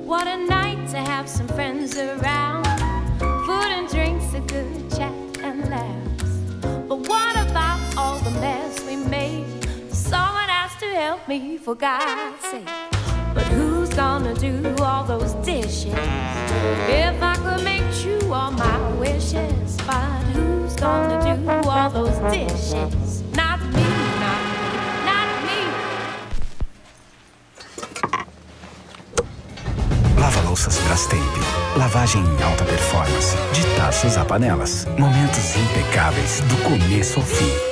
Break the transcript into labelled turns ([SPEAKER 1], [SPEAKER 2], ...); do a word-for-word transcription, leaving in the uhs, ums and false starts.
[SPEAKER 1] What a night to have some friends around. Food and drinks, a good chat and laughs. But what about all the mess we made? Someone has to help me, for God's sake. But who's gonna do all those dishes? If I could make true all my wishes. But who's gonna do all those dishes? Not me, not me, not me.
[SPEAKER 2] Lava-Louças Brastemp. Lavagem em alta performance. De taças a panelas. Momentos impecáveis do começo ao fim.